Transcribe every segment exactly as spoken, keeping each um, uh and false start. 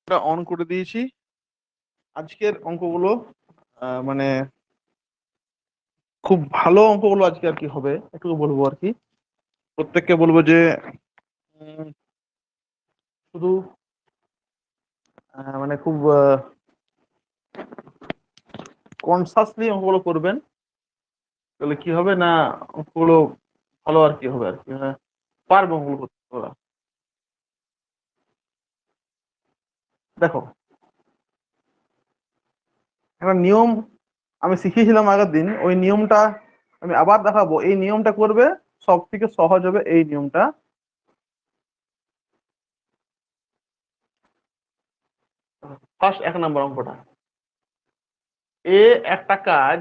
On করে দিয়েছি। আজকের অঙ্কগুলো আহ, মানে খুব ভালো অঙ্কগুলো আজকে আর কি হবে একটু বলবো আর কি। প্রত্যেককে বলবো যে উম, শুধু আহ, মানে খুব কনসাসলি অঙ্কগুলো করবেন, তাহলে কি হবে না অঙ্কগুলো ভালো আর কি হবে আর কি। হ্যাঁ, পারবো অঙ্কগুলো করতে ওরা। দেখো, একটা নিয়ম আমি শিখিয়েছিলাম আগের দিন, ওই নিয়মটা আমি আবার দেখাবো। এই নিয়মটা করবে, সব থেকে সহজ হবে এই নিয়মটা। ফার্স্ট এক নম্বর অঙ্কটা, এ একটা কাজ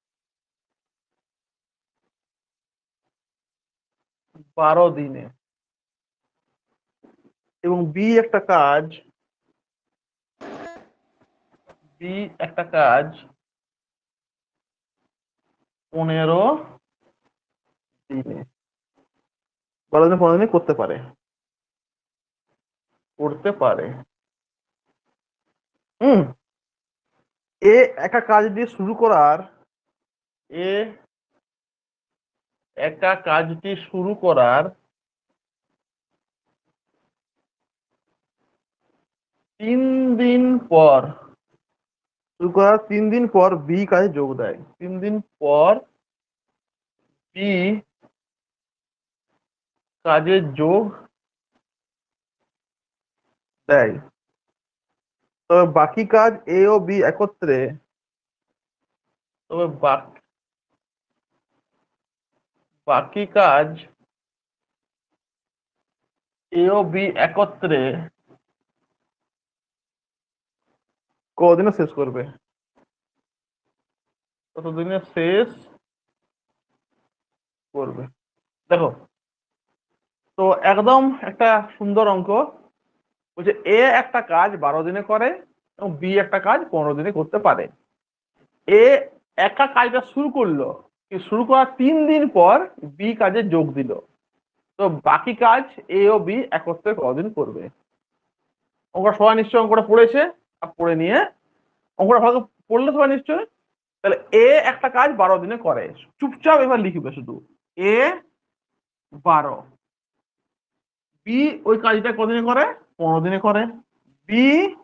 বারো দিনে এবং বি একটা কাজ বি একটা কাজ পনেরো দিনে, বারো দিনে পনেরো দিনে করতে পারে করতে পারে হুম। এ একটা কাজ দিয়ে শুরু করার এ একা কাজটি শুরু করার তিন দিন পর শুরু করার তিন দিন পর বি কাজে যোগ দেয়। তিন দিন পর বি কাজে যোগ দেয়, তবে বাকি কাজ এ ও বি একত্রে তবে বাক- বাকি কাজ এ ও বি একত্রে কদিনে শেষ করবে? কতদিনে শেষ করবে? দেখো, তো একদম একটা সুন্দর অঙ্ক। বলছে এ একটা কাজ বারো দিনে করে এবং বি একটা কাজ পনেরো দিনে করতে পারে। এ একা কাজটা শুরু করলো, কিন্তু শুরু করার তিন দিন পর বি কাজে যোগ দিল, তো বাকি কাজ এ ও বি একত্রে কদিন করবে? অঙ্কটা সবাই নিশ্চয়ই অঙ্কটা পড়েছে, আর পড়ে নিয়ে অঙ্কটা ভালো পড়লে সবাই নিশ্চয়ই। তাহলে এ একটা কাজ বারো দিনে করে, চুপচাপ এবার লিখবে শুধু এ বারো, বি ওই কাজটা কদিনে করে? পনেরো দিনে করে। বি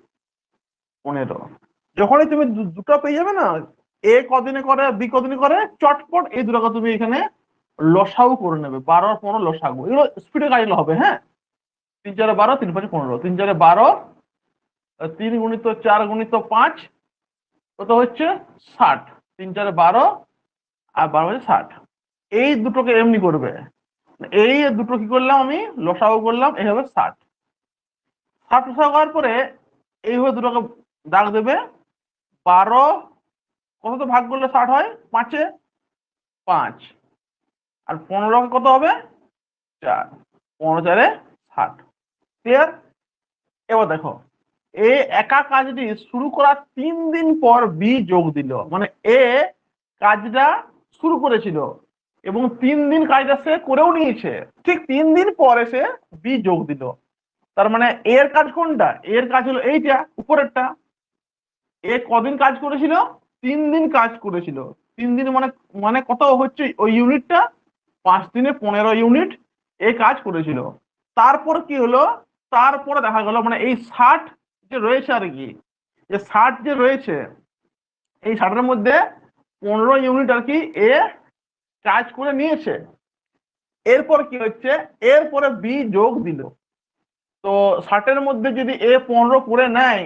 পনেরো। যখনই তুমি দু- দুটো পেয়ে যাবে না, এ কদিনে করে বি কদিনে করে, চটপট এই দুটোকে তুমি এখানে লসাগু করে নেবে। বারো আর পনেরো লসাগু, এগুলো স্পিডে কাজগুলো হবে। হ্যাঁ, তিন চারে বারো, তিন পাঁচে পনেরো, তিন চারে বারো, তিন গুণিত চার গুণিত পাঁচ, কত হচ্ছে? ষাট। তিন চারে বারো আর বারো হচ্ছে ষাট। এই দুটোকে এমনি করবে, এই দুটো কি করলাম আমি, লসাগু করলাম, এই হবে ষাট। ষাট লসাগু করার পরে এইভাবে দুটোকে দাগ দেবে। বারো কত তো ভাগ করলে ষাট হয়? পাঁচে পাঁচ। আর পনেরো কত হবে? চার। পনেরো চারে ষাট। ক্লিয়ার? এবার দেখো, এ একা কাজটি শুরু করার তিন দিন পর বি যোগ দিল, মানে এ কাজটা শুরু করেছিল এবং তিন দিন কাজটা সে করেও নিয়েছে, ঠিক তিন দিন পরে সে বি যোগ দিল। তার মানে এর কাজ কোনটা? এর কাজ হলো এইটা উপরেরটা। এ কদিন কাজ করেছিল? তিন দিন কাজ করেছিল। তিন দিন মানে মানে কত হচ্ছে ওই ইউনিটটা? পাঁচ দিনে পনেরো ইউনিট এ কাজ করেছিল। তারপর কি হলো? তারপরে দেখা গেল মানে এই ষাট যে রয়েছে আর কি, যে ষাট যে রয়েছে, এই ষাটের মধ্যে পনেরো ইউনিট আর কি এ কাজ করে নিয়েছে। এরপর কি হচ্ছে, এরপরে বি যোগ দিল। তো ষাটের মধ্যে যদি এ পনেরো করে নেয়,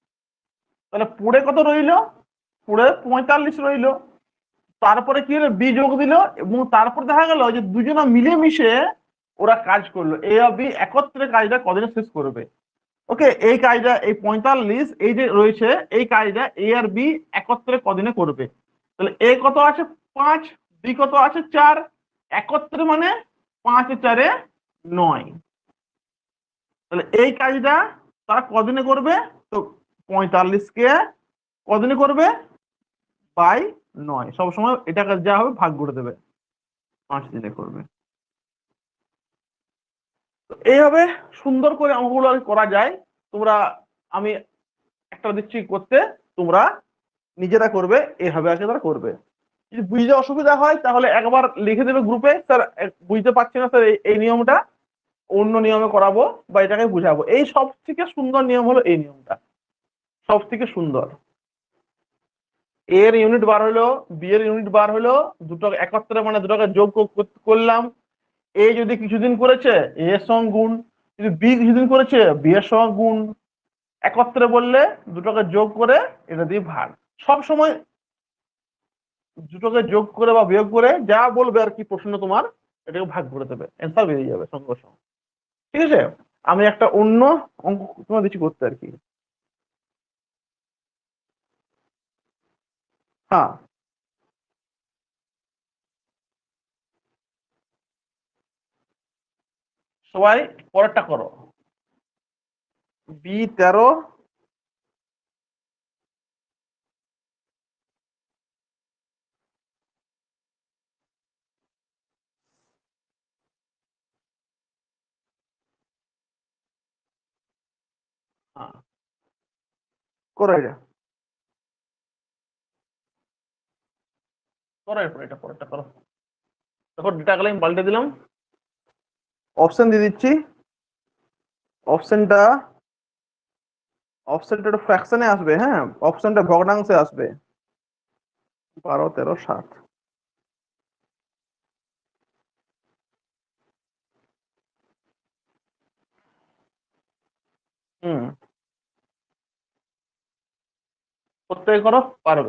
তাহলে পুরে কত রইল? পুরে পঁয়তাল্লিশ রইল। তারপরে কি হলো, বি যোগ দিল এবং তারপর দেখা গেল যে দুজনে মিলেমিশে ওরা কাজ করলো, এ আর বি একত্রে কাজটা কদিনে শেষ করবে। ওকে, এই কাজটা এই পঁয়তাল্লিশ এই যে রয়েছে, এই কাজটা এ আর বি একত্রে কদিনে করবে? তাহলে এ কত আছে? পাঁচ। বি কত আছে? চার। একত্রে মানে পাঁচ চারে নয়। তাহলে এই কাজটা তারা কদিনে করবে? তো পঁয়তাল্লিশ কে কদিনে করবে? বাই নয়। সবসময় এটাকে যা হবে ভাগ করে দেবে, পাঁচ দিনে করবে। তো এইভাবে সুন্দর করে অঙ্কগুলো করা যায়। তোমরা আমি একটা দিচ্ছি করতে, তোমরা নিজেরা করবে, এইভাবে আর কি তারা করবে। যদি বুঝতে অসুবিধা হয় তাহলে একবার লিখে দেবে গ্রুপে, স্যার বুঝতে পারছি না স্যার এই নিয়মটা, অন্য নিয়মে করাবো বা এটাকে বুঝাবো। এই সব থেকে সুন্দর নিয়ম হলো এই নিয়মটা, সব থেকে সুন্দর। এর ইউনিট বার হলো, বি এর ইউনিট বার হলো, দুটো একত্রে মানে দুটোকে যোগ করলাম। এ যদি কিছুদিন করেছে এ এর সঙ্গে গুণ, যদি বি কিছুদিন করেছে বি এর সঙ্গে গুণ, একত্রে বললে দুটোকে যোগ করে এটা দিয়ে ভাগ। সব সময় দুটোকে যোগ করে বা বিয়োগ করে যা বলবে আর কি প্রশ্ন তোমার, এটাকে ভাগ করে দেবে, অ্যান্সার বেরিয়ে যাবে সঙ্গে সঙ্গে। ঠিক আছে, আমি একটা অন্য অঙ্ক তোমার দিচ্ছি করতে আর কি। হ্যাঁ, সবাই পরেরটা করো। বি তেরো, হ্যাঁ করো এটা, করো এরপর এটা পরেরটা করো। দেখো ডেটা গুলো আমি পাল্টে দিলাম, অপশন দিয়ে দিচ্ছি। অপশনটা অপশনটা একটু ফ্র্যাকশনে আসবে, হ্যাঁ অপশনটা ভগ্নাংশে আসবে। বারো তেরো সাত, হুম প্রত্যেকে করো, পারবে।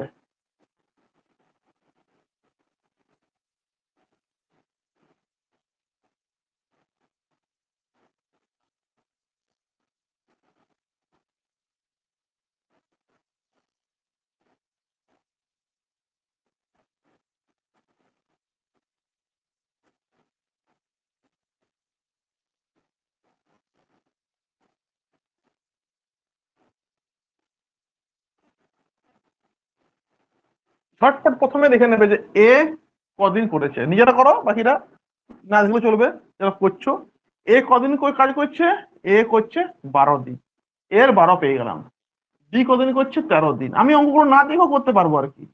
ঝটপট প্রথমে দেখে নেবে যে এ কদিন করেছে, নিজেরা করো, বাকিরা না দেখলে চলবে যারা করছো। এ কদিন করে কাজ করছে, এ করছে বারো দিন, এর বারো পেয়ে গেলাম। বি কদিন করছে তেরো দিন, আমি অঙ্কগুলো না দেখেও করতে পারবো আর কি।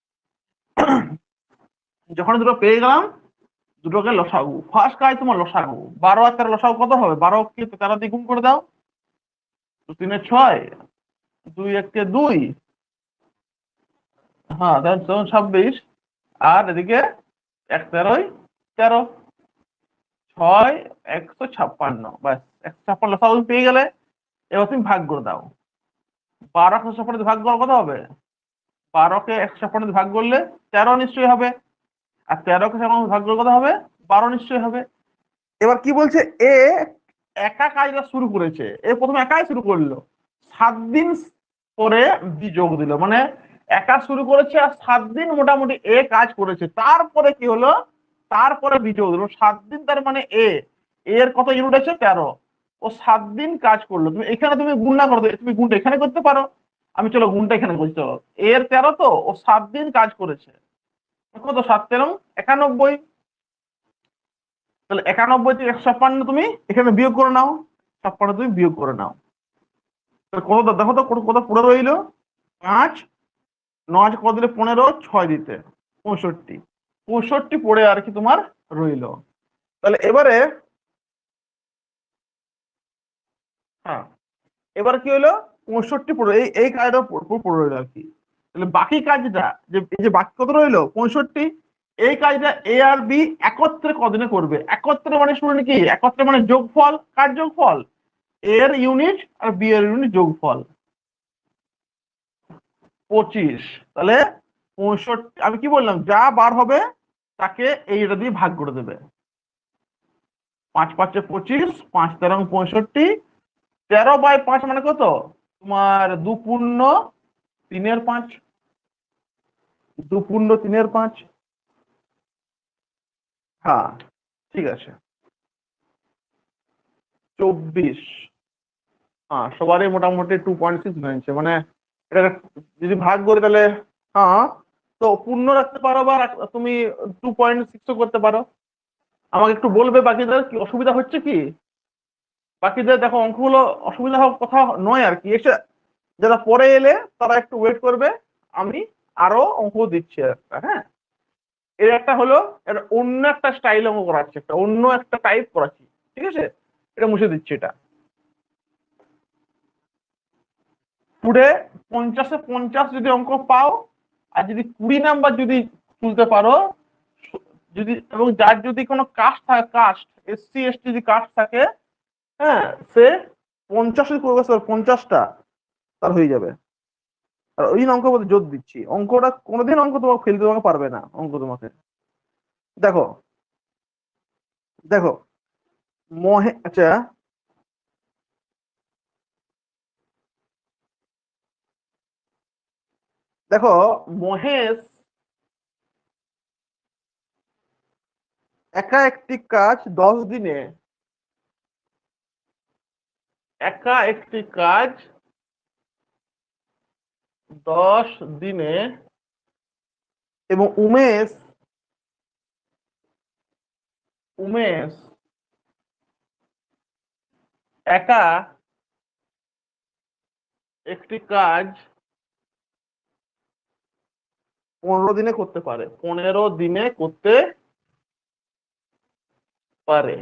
যখন দুটো পেয়ে গেলাম, দুটোকে লসাগু, ফার্স্ট কাজ তোমার লসাগু। বারো আর তেরো লসাগু কত হবে, বারো কে তেরো দিয়ে গুণ করে দাও, তিনে ছয়, দুই এককে দুই, হ্যাঁ তখন ছাব্বিশ, আর এদিকে এক তেরোই তেরো, ছয় একশো ছাপ্পান্ন, ব্যাস একশো ছাপ্পান্ন লসাগু পেয়ে গেলে। এবার তুমি ভাগ করে দাও, বারো একশো ছাপ্পান্ন ভাগ করা কত হবে, বারোকে একশো ছাপ্পান্ন ভাগ করলে তেরো নিশ্চয়ই হবে, আর তেরোকে ছাপ্পান্ন ভাগ করলে কত হবে, বারো নিশ্চয়ই হবে। এবার কি বলছে, এ একা কাজটা শুরু করেছে, এ প্রথমে একাই শুরু করলো, সাত দিন পরে বি যোগ দিল, মানে একা শুরু করেছে আর সাত দিন মোটামুটি এ কাজ করেছে, তারপরে কি হলো, তারপরে বি যোগ দিল, সাত দিন, তার মানে এ এর কত ইউনিট আছে তেরো, ও সাত দিন কাজ করলো। তুমি এখানে তুমি গুণ না করো, তুমি গুণটা এখানে করতে পারো, আমি চলো গুণটা এখানে করতে পারো। এর তেরো তো, ও সাত দিন কাজ করেছে, কত সাত তেরো একানব্বই, তাহলে একানব্বই থেকে একশো ছাপ্পান্ন তুমি এখানে বিয়োগ করে নাও, ছাপ্পান্ন তুমি বিয়োগ করে নাও, কত দেখো তো কত পুরো রইলো, পাঁচ, নয় কত দিলে পনেরো, ছয় দিতে পঁয়ষট্টি, পঁয়ষট্টি পড়ে আর কি তোমার রইলো। তাহলে এবারে, হ্যাঁ এবার কি হলো, পঁয়ষট্টি পড়ে এই এই কাজটা পড়ে রইলো আর কি। তাহলে বাকি কাজটা যে এই যে বাকি কত রইলো পঁয়ষট্টি, এই কাজটা এ আর বি একত্রে কদিনে করবে, একত্রে মানে শুনে কি, একত্রে মানে যোগফল, কার যোগফল, এর ইউনিট আর বি এর ইউনিট যোগফল পঁচিশ। তাহলে পঁয়ষট্টি, আমি কি বললাম, যা বার হবে তাকে এইটা দিয়ে ভাগ করে দেবে, পাঁচ পাঁচে পঁচিশ, পাঁচ তেরো পঁয়ষট্টি, তেরো বাই পাঁচ মানে কত তোমার, দু পূর্ণ তিনের পাঁচ, দু পূর্ণ তিনের পাঁচ, হ্যাঁ ঠিক আছে চব্বিশ, হ্যাঁ সবারই মোটামুটি টু পয়েন্ট সিক্স হয়েছে, মানে এটা যদি ভাগ করি তাহলে, হ্যাঁ তো পূর্ণ রাখতে পারো বা তুমি টু পয়েন্ট সিক্সও করতে পারো। আমাকে একটু বলবে বাকিদের কি অসুবিধা হচ্ছে কি, বাকিদের দেখো অঙ্কগুলো অসুবিধা হওয়ার কথা নয় আর কি, এসে যারা পরে এলে তারা একটু ওয়েট করবে, আমি আরো অঙ্ক দিচ্ছি একটা। হ্যাঁ, এর একটা হলো এটা অন্য একটা স্টাইল অঙ্ক করাচ্ছি, একটা অন্য একটা টাইপ করাচ্ছি, ঠিক আছে? এটা মুছে দিচ্ছি। এটা পুরে পঞ্চাশে পঞ্চাশ যদি অঙ্ক পাও, আর যদি কুড়ি নাম্বার যদি তুলতে পারো, যদি এবং যার যদি কোনো কাস্ট থাকে, কাস্ট এসসি এসটি যদি কাস্ট থাকে, হ্যাঁ, সে পঞ্চাশ করবে, পঞ্চাশটা তার হয়ে যাবে। আর ওই অঙ্ক বলতে জোর দিচ্ছি, অঙ্কটা কোনোদিন অঙ্ক তোমাকে ফেলতে তোমাকে পারবে না। অঙ্ক তোমাকে দেখো দেখো মহে আচ্ছা দেখো মহেশ একা একটি কাজ দশ দিনে একা একটি কাজ দশ দিনে এবং উমেশ উমেশ একা একটি কাজ পনেরো দিনে করতে পারে পনেরো দিনে করতে পারে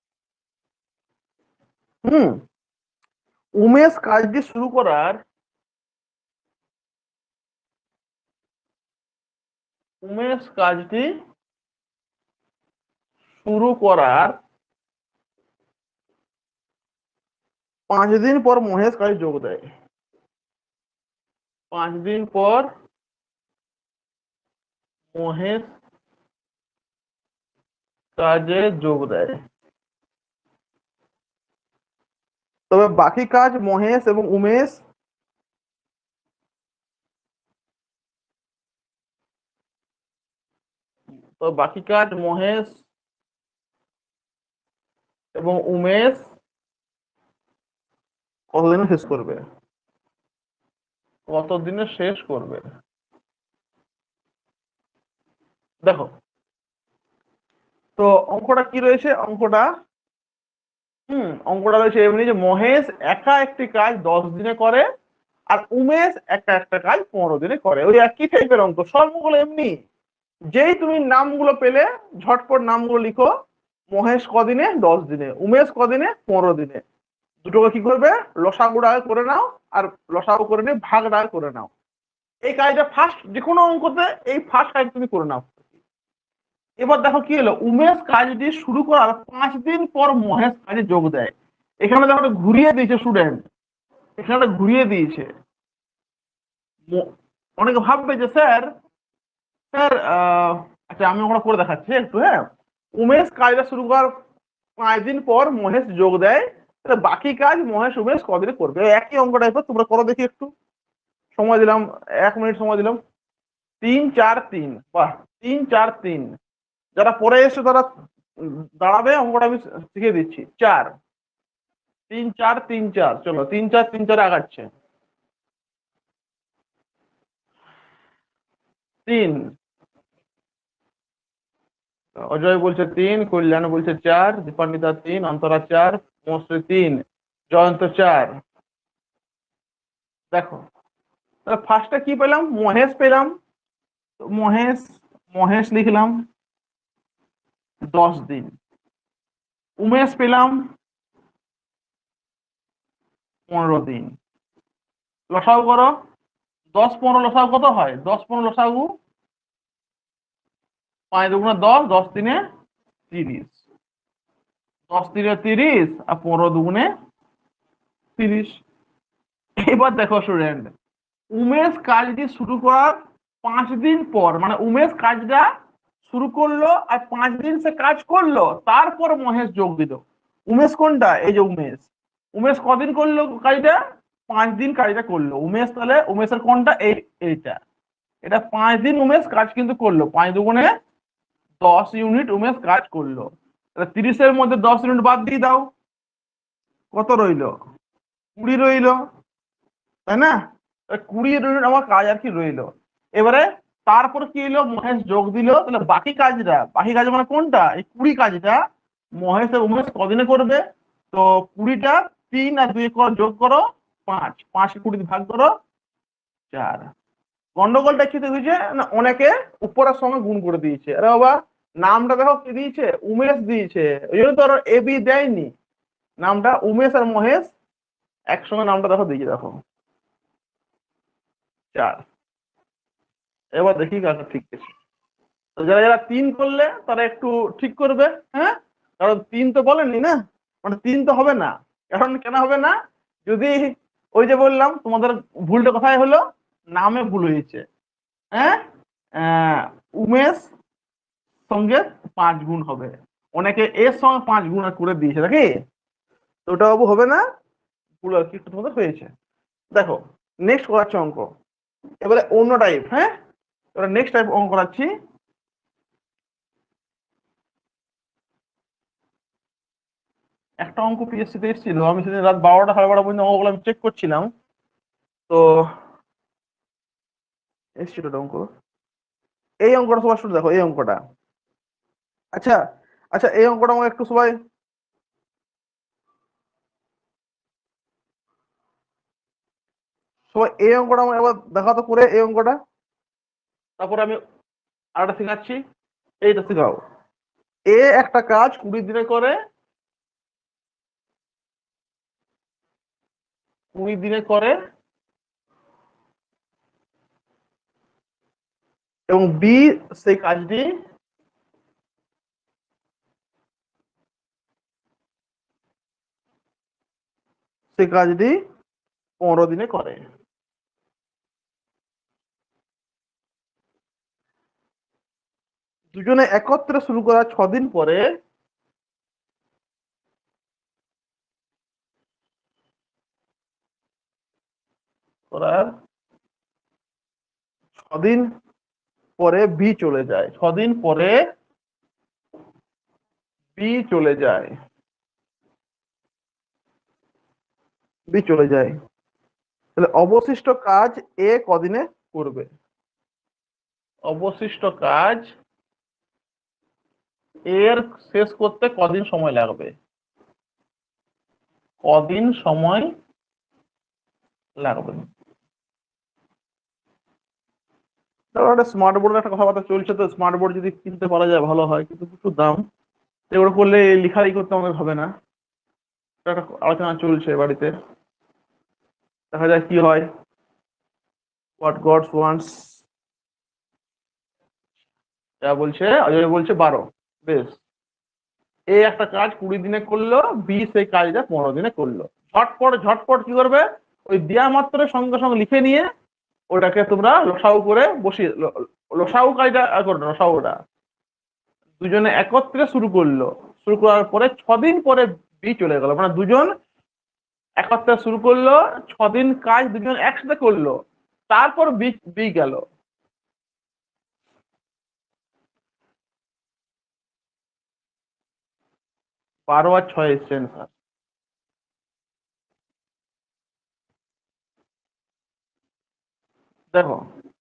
হুম উমেশ কাজটি শুরু করার উমেশ কাজটি শুরু করার পাঁচ দিন পর মহেশ কাজে যোগ দেয়। পাঁচ দিন পর মহেশ কাজে যোগ দেয়, তবে বাকি কাজ মহেশ এবং উমেশ তো বাকি কাজ মহেশ এবং উমেশ কতদিনে শেষ করবে কতদিনে শেষ করবে দেখো, তো অঙ্কটা কি রয়েছে? অঙ্কটা হুম অঙ্কটা রয়েছে এমনি যে মহেশ একা একটি কাজ দশ দিনে করে, আর উমেশ একা একটা কাজ পনেরো দিনে করে। ওই একই টাইপের অঙ্ক, সবগুলো এমনি। যেই তুমি নামগুলো পেলে ঝটপট নামগুলো লিখো। মহেশ কদিনে? দশ দিনে। উমেশ কদিনে? পনেরো দিনে। দুটোকে কি করবে? লসাগু আগে করে নাও, আর লসাগু করে নিয়ে ভাগ আগে করে নাও। এই কাজটা ফার্স্ট, যে কোনো অঙ্কতে এই ফার্স্ট কাজ তুমি করে নাও। এবার দেখো কি হলো, উমেশ কাজটি শুরু করার পাঁচ দিন পর মহেশ কাজে যোগ দেয়। এখানে দেখো ঘুরিয়ে দিয়েছে স্টুডেন্ট, এখানে ঘুরিয়ে দিয়েছে। অনেকে ভাববে যে স্যার স্যার আচ্ছা আমি ওখানে করে দেখাচ্ছি একটু। হ্যাঁ, উমেশ কাজটা শুরু করার পাঁচ দিন পর মহেশ যোগ দেয়, তাহলে বাকি কাজ মহেশ উমেশ কদিনে করবে? একই অঙ্ক টাইপের, তোমরা করো দেখি একটু। সময় দিলাম, এক মিনিট সময় দিলাম। তিন চার তিন, বাহ, তিন চার তিন। যারা পরে এসে তারা দাঁড়াবে, অঙ্কটা আমি শিখিয়ে দিচ্ছি। চার তিন চার তিন চার, চলো তিন চার তিন চারে আগাচ্ছে। তিন, অজয় বলছে তিন, কল্যাণ বলছে চার, দীপান্বিতা তিন, অন্তরা চার, মশ্রী তিন, জয়ন্ত চার। দেখো, ফার্স্টে কি পেলাম? মহেশ পেলাম। মহেশ মহেশ লিখলাম দশ দিন। উমেশ পেলাম পনেরো দিন। লসাগু করো, দশ পনেরো লসাগু কত হয়? দশ পনেরো লসাগু পাঁচ দুগুণে দশ, দশ তিনে তিরিশ। দশ তিনে তিরিশ আর পনেরো দুগুণে তিরিশ। এবার দেখো স্টুডেন্ট, উমেশ কাজটি শুরু করার পাঁচ দিন পর, মানে উমেশ কাজটা শুরু করলো আর পাঁচ দিন সে কাজ করলো, তারপর মহেশ যোগ দিল। উমেশ কোনটা? এই যে উমেশ। উমেশ কদিন করলো কাজটা? পাঁচ দিন কাজটা করলো উমেশ। তাহলে উমেশের কোনটা? এই এইটা। এটা পাঁচ দিন উমেশ কাজ কিন্তু করলো, পাঁচ দুগুণে দশ ইউনিট উমেশ কাজ করলো। তাহলে তিরিশের মধ্যে দশ ইউনিট বাদ দিয়ে দাও, কত রইলো? কুড়ি রইলো, তাই না? কুড়ি ইউনিট আমার কাজ আর কি রইলো। এবারে তারপর কি হলো? মহেশ যোগ দিল, তাহলে বাকি কাজটা, বাকি কাজ মানে কোনটা? এই কুড়ি কাজটা মহেশ আর উমেশ কদিনে করবে? তো কুড়িটা তিন আর দুই করে যোগ করো, পাঁচ পাঁচ কুড়ি ভাগ করো চার। গন্ডগোলটা কি হয়েছে না, অনেকে উপরের সঙ্গে গুণ করে দিয়েছে। আরে বাবা, নামটা দেখো কি দিয়েছে, উমেশ দিয়েছে, ওই জন্য তো এ বি দেয়নি, নামটা উমেশ আর মহেশ একসঙ্গে নামটা দেখো দিয়েছে, দেখো চার। এবার দেখি কাজটা ঠিক আছে। তো যারা যারা তিন করলে তারা একটু ঠিক করবে, হ্যাঁ, কারণ তিন তো বলেননি না, মানে তিন তো হবে না। কারণ কেন হবে না, যদি ওই যে বললাম তোমাদের ভুলটা কোথায় হলো, নামে ভুল হয়েছে। হ্যাঁ, উমেশ সঙ্গে পাঁচ গুণ হবে, অনেকে এর সঙ্গে পাঁচ গুণ করে দিয়েছে নাকি, তো ওটা বাবু হবে না, ভুল আর কি তোমাদের হয়েছে। দেখো নেক্সট করাচ্ছে অঙ্ক, এবারে অন্য টাইপ। হ্যাঁ, এবারে নেক্সট টাইপ অঙ্ক করাচ্ছি। একটা অঙ্ক পিএসসি তে এসেছিল, আমি সেদিন রাত বারোটা সাড়ে বারোটা পর্যন্ত অঙ্কগুলো আমি চেক করছিলাম, তো এসেছিল অঙ্ক। এই অঙ্কটা সবাই শুধু দেখো, এই অঙ্কটা। আচ্ছা আচ্ছা, এই অঙ্কটা আমাকে একটু সবাই, সবাই এই অঙ্কটা আমাকে একবার দেখাতো করে, এই অঙ্কটা, তারপরে আমি আরেকটা শেখাচ্ছি, এইটা শেখাও। এ একটা কাজ কুড়ি দিনে করে, কুড়ি দিনে করে এবং বি সেই কাজটি সেই কাজটি পনেরো দিনে করে। দুজনে একত্রে শুরু করা ছ দিন পরে করার ছদিন পরে বি চলে যায়, ছদিন পরে বি চলে যায়, বি চলে যায়, তাহলে অবশিষ্ট কাজ এ কদিনে করবে, অবশিষ্ট কাজ এর শেষ করতে কদিন সময় লাগবে, কদিন সময় লাগবে। একটা স্মার্ট বোর্ডের একটা কথাবার্তা চলছে, তো স্মার্ট বোর্ড যদি কিনতে পারা যায় ভালো হয়, কিন্তু প্রচুর দাম, এগুলো করলে লিখাই করতে আমাদের হবে না। একটা আলোচনা চলছে বাড়িতে, দেখা যায় কি হয়। হোয়াট গড ওয়ান্টস, যা বলছে অজয় বলছে বারো, বেশ। এ একটা কাজ কুড়ি দিনে করলো, বি সেই কাজটা পনেরো দিনে করলো। ঝটপট ঝটপট কি করবে, ওই দেয়া মাত্র সঙ্গে সঙ্গে লিখে নিয়ে ওটাকে তোমরা লসাউ করে বসিয়ে, লসাউ কাজটা করো, লসাউটা দুজনে একত্রে শুরু করলো, শুরু করার পরে ছদিন পরে বি চলে গেল, মানে দুজন একত্রে শুরু করলো, ছদিন কাজ দুজন একসাথে করলো, তারপর বি বি গেল। বারো আর ছয় এসছে স্যার। দেখো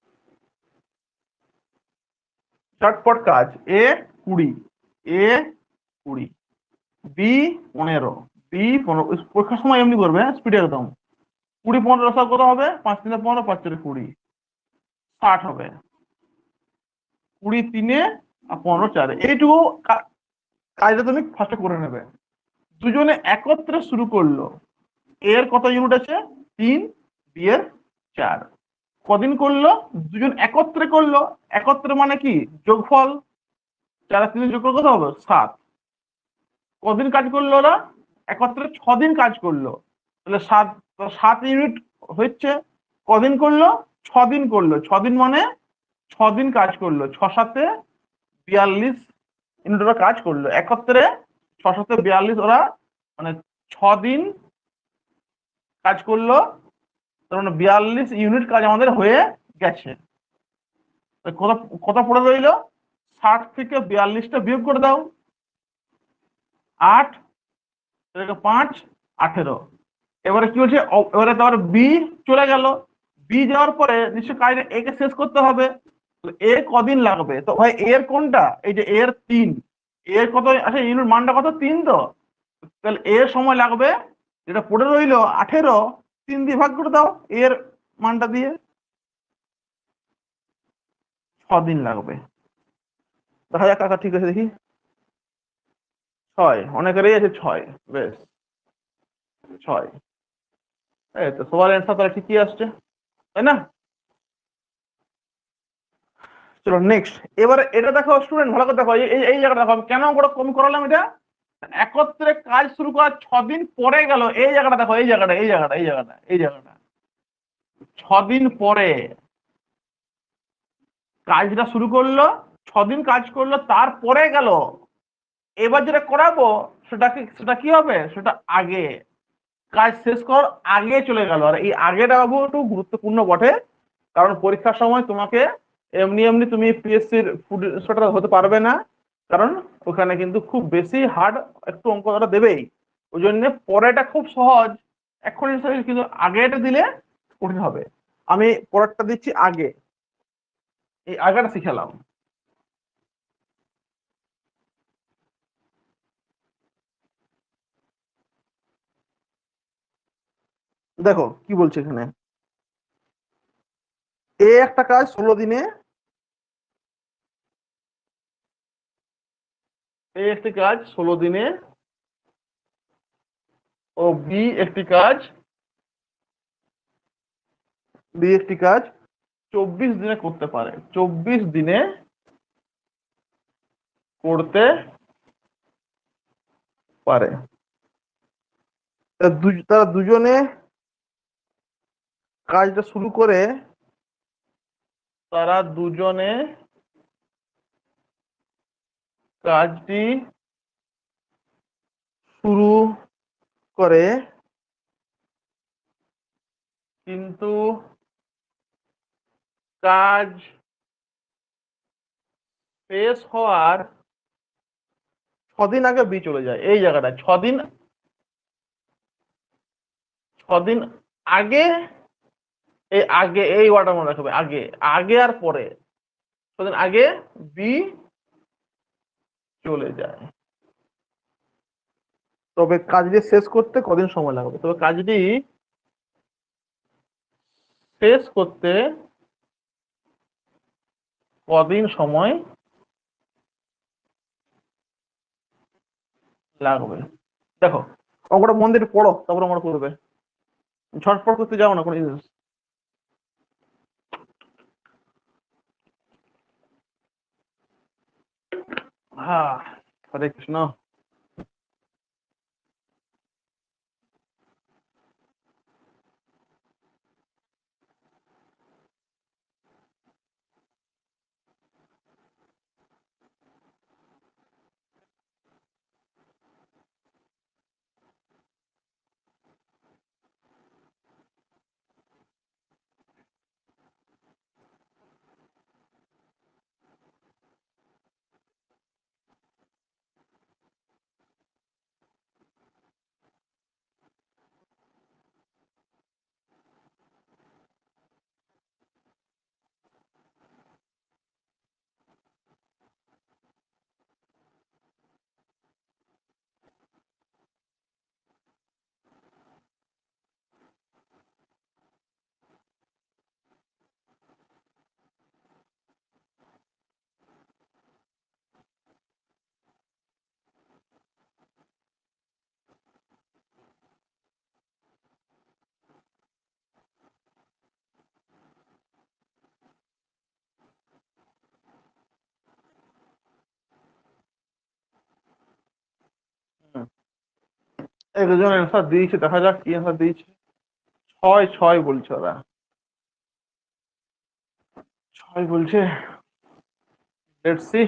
চটপট কাজ, এ কুড়ি, এ কুড়ি, বি পনেরো, বি পনেরো, পরীক্ষার সময় এমনি করবে স্পিডে একদম। কুড়ি পনেরো সব কত হবে, পাঁচ তিনে পনেরো, পাঁচ চারে কুড়ি, ষাট হবে। কুড়ি তিনে আর পনেরো চারে, এইটুকু কাজটা তুমি ফার্স্টে করে নেবে। দুজনে একত্রে শুরু করলো, এর কত ইউনিট আছে, তিন, বি এর চার, কদিন করলো, দুজন একত্রে করলো, একত্রে মানে কি যোগফল, চার তিন যোগ করলে কত হবে, সাত। কদিন কাজ করলো ওরা, একত্রে ছদিন কাজ করলো, তাহলে সাত, সাত ইউনিট হচ্ছে। কদিন করলো, ছদিন করলো, ছদিন মানে ছদিন কাজ করলো, ছ সাতে বিয়াল্লিশ ইউনিট ওরা কাজ করলো একত্রে, ছ সাতে বিয়াল্লিশ ওরা মানে ছদিন কাজ করলো, তার মানে বিয়াল্লিশ ইউনিট কাজ আমাদের হয়ে গেছে। কত কত পড়ে রইলো, ষাট থেকে বিয়াল্লিশটা বিয়োগ করে দাও, আট, পাঁচ, আঠেরো। এবারে কি হচ্ছে, এবারে তোমার বি চলে গেল, বি যাওয়ার পরে নিশ্চয় কাজটা একে শেষ করতে হবে, এ কদিন লাগবে, তো ভাই এর কোনটা, এই যে এর তিন, এর কত, আচ্ছা ইউনিট মানটা কত, তিন, তো তাহলে এর সময় লাগবে, যেটা পড়ে রইলো আঠেরো, তিন দিয়ে ভাগ করে দাও এর মানটা দিয়ে, ছ দিন লাগবে। দেখা যাক কাকা ঠিক আছে দেখি। ছয়, অনেকেরই আছে ছয়। বেশ, ছয়। এই তো সবার অ্যান্সার তাহলে ঠিকই আসছে, তাই না? চলো নেক্সট। এবার এটা দেখো স্টুডেন্ট, ভালো করে দেখো, এই এই জায়গাটা দেখো আমি কেন ওটা কম করালাম। এটা একত্রে কাজ শুরু করার ছ দিন পরে গেল, এই জায়গাটা দেখো, এই জায়গাটা এই জায়গাটা এই জায়গাটা এই জায়গাটা ছ দিন পরে কাজটা শুরু করলো, ছ দিন কাজ করলো, তারপরে গেল। এবার যেটা করাবো সেটা কি, সেটা কি হবে, সেটা আগে, কাজ শেষ করার আগে চলে গেল। আর এই আগেটা বাবু একটু গুরুত্বপূর্ণ বটে, কারণ পরীক্ষার সময় তোমাকে এমনি এমনি তুমি পিএসসির ফুড ইন্সপেক্টর হতে পারবে না, কারণ ওখানে কিন্তু খুব বেশি হার্ড একটু অঙ্ক ওরা দেবেই। ওই জন্য পরেটা খুব সহজ এখন, কিন্তু আগেটা দিলে কঠিন হবে। আমি পরেরটা দিচ্ছি আগে, এই আগেটা শিখালাম। দেখো কি বলছে এখানে, এ একটা কাজ ষোলো দিনে, এ একটি কাজ ষোলো দিনে, ও বি একটি কাজ, বি একটি কাজ চব্বিশ দিনে করতে পারে, চব্বিশ দিনে করতে পারে। তারা দুজনে কাজটা শুরু করে, তারা দুজনে কাজটি শুরু করে, কিন্তু কাজ শেষ হওয়ার ছদিন আগে বি চলে যায়। এই জায়গাটায় ছদিন, ছদিন আগে, এই আগে এই ওয়ার্ডটা মনে রাখবে, আগে, আগে আর পরে, ছদিন আগে বি চলে যায়। তবে কাজটি শেষ করতে কদিন সময় লাগবে, তবে কাজটি শেষ করতে কদিন সময় লাগবে। দেখো অঙ্কটা মন দিয়ে পড়ো, তারপর আমরা করবে, ঝটপট করতে যাও না কোনো জিনিস। হ্যাঁ, হরে কৃষ্ণ। একজন অ্যান্সার দিয়েছে, দেখা যাক কি অ্যান্সার দিয়েছে। ছয়, ছয় বলছে ওরা, ছয় বলছে। Let's see.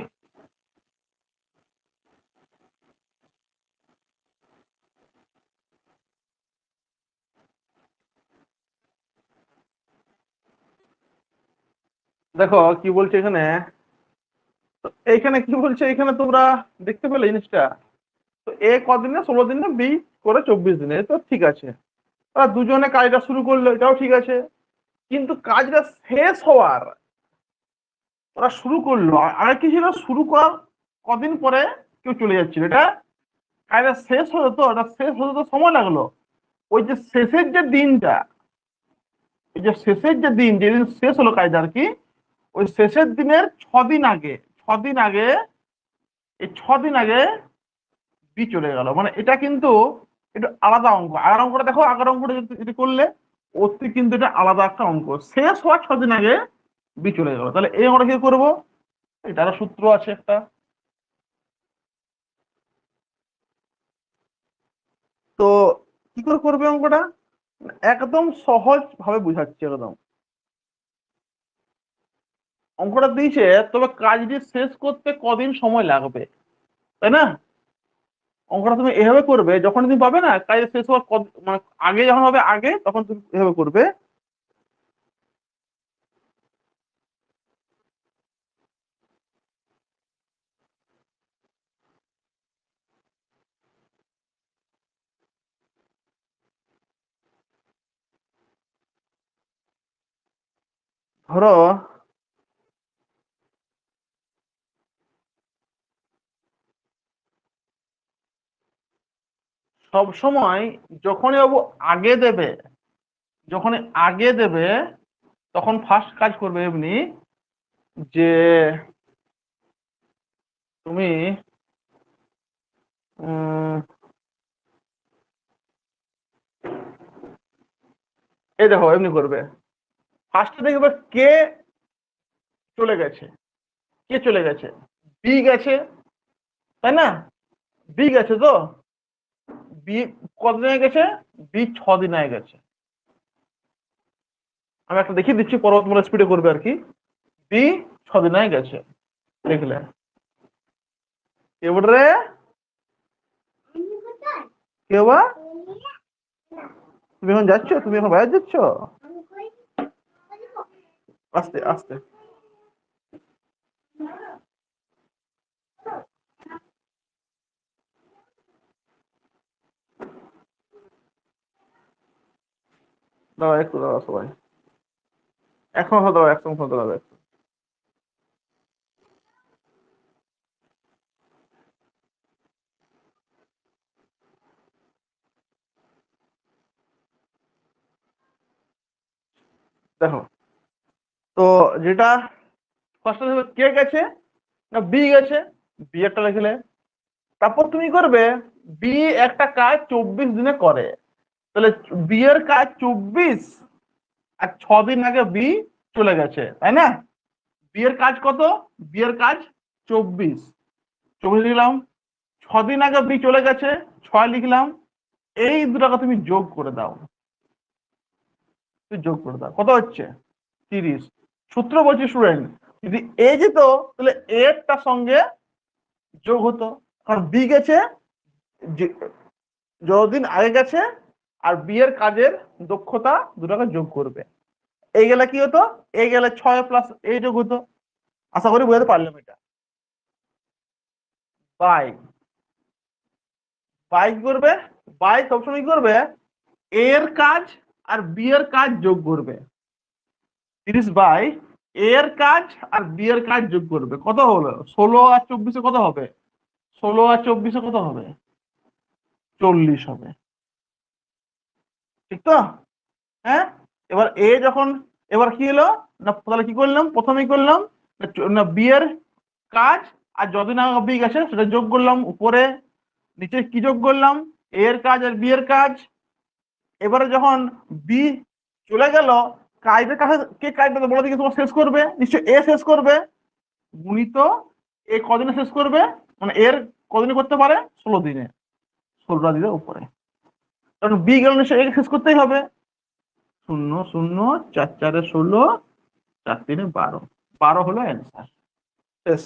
দেখো কি বলছে এখানে, এইখানে কি বলছে, এখানে তোমরা দেখতে পেলে জিনিসটা, তো এ কদিনে, ষোলো দিনে, বি করে চব্বিশ দিনে, তো ঠিক আছে। তারা দুজনে কাজটা শুরু করলো, এটাও ঠিক আছে, কিন্তু কাজটা শেষ হওয়ার, ওরা শুরু করলো আর কি ছিল, শুরু করার কদিন পরে কেউ চলে যাচ্ছিল, এটা কাজটা শেষ হলো, তো এটা শেষ হতে তো সময় লাগলো। ওই যে শেষের যে দিনটা, ওই যে শেষের যে দিন, যেদিন শেষ হলো কাজটা আর কি, ওই শেষের দিনের ছদিন আগে, ছদিন আগে এই ছদিন আগে বি চলে গেল। মানে এটা কিন্তু একটু আলাদা অঙ্ক। আগের অঙ্কটা দেখো, আগের অঙ্কটা যদি করলে অতি কিন্তু এটা আলাদা একটা অঙ্ক। শেষ হওয়ার ছদিন আগে বি চলে গেল, তাহলে এই অঙ্কটা কি করবো? এটার সূত্র আছে একটা। তো কি করে করবে অঙ্কটা? একদম সহজ ভাবে বুঝাচ্ছি একদম। অঙ্কটা দিয়েছে, তবে কাজটি শেষ করতে কদিন সময় লাগবে, তাই না? অঙ্কটা তুমি এভাবে করবে, যখন তুমি পাবে না কাজ শেষ হওয়ার মানে আগে যখন হবে আগে, তখন তুমি এভাবে করবে। ধরো সব সময় যখনই বাবু আগে দেবে, যখনই আগে দেবে তখন ফার্স্ট কাজ করবে এমনি যে তুমি উম এই দেখো এমনি করবে। ফার্স্টে দেখবে কে চলে গেছে, কে চলে গেছে, বি গেছে, তাই না? বি গেছে তো, বি কতদিনে গেছে? বি ছ দিনে গেছে। আমি একটা দেখিয়ে দিচ্ছি, পরবর্তী তোমরা স্পিডে করবে আর কি। বি ছ দিনে গেছে, দেখলে? এবারে কে বা তুমি এখন যাচ্ছ, তুমি এখন বাইরে যাচ্ছ? আস্তে আস্তে। দাঁড়াও একটু, দাঁড়াও সবাই, এখন কথা দাঁড়াও, একদম কথা দাঁড়াবে। দেখো, তো যেটা ফার্স্টে কে গেছে না বি গেছে, বি একটা লিখলে। তারপর তুমি করবে বি একটা কাজ চব্বিশ দিনে করে, তাহলে বি এর কাজ চব্বিশ, আর ছ দিন আগে বি চলে গেছে, তাই না? বি এর কাজ কত? বি এর কাজ চব্বিশ, চব্বিশ লিখলাম। ছ দিন আগে বি চলে গেছে, ছয় লিখলাম। এই দুটাকে তুমি যোগ করে দাও, তুমি যোগ করে দাও, কত হচ্ছে? তিরিশ। সূত্র বলছি স্টুডেন্ট, যদি এ যেত তাহলে এরটার সঙ্গে যোগ হতো, কারণ বি গেছে যতদিন আগে গেছে, আর বি এর কাজের দক্ষতা দুটাকে যোগ করবে। এই গেলে কি হতো? এই গেলে ছয় প্লাস এই যোগ হতো। আশা করি বুঝতে পারলাম এটা। বাই বাই কি করবে? বাই সবসময় কি করবে? এ এর কাজ আর বি এর কাজ যোগ করবে। তিরিশ বাই এ এর কাজ আর বি এর কাজ যোগ করবে, কত হলো? ষোলো আর চব্বিশে কত হবে? ষোলো আর চব্বিশে কত হবে? চল্লিশ হবে, ঠিক তো? হ্যাঁ। এবার এ যখন, এবার কি হলো না, তাহলে কি করলাম? প্রথমেই করলাম না বি এর কাজ আর যতদিন আগে বি গেছে সেটা যোগ করলাম উপরে, নিচে কি যোগ করলাম? এ এর কাজ আর বি এর কাজ। এবারে যখন বি চলে গেল, কাজের কাছে কে কাজটা বলে দিকে তোমার শেষ করবে? নিশ্চয় এ শেষ করবে। গুণিত এ কদিনে শেষ করবে, মানে এর কদিনে করতে পারে? ষোলো দিনে, ষোলোটা দিনের উপরে। কারণ বি গেল নিশ্চয় এ শেষ করতেই হবে। শূন্য শূন্য, চার চারে ষোলো, চার তিনে বারো, বারো হলো অ্যান্সার। শেষ।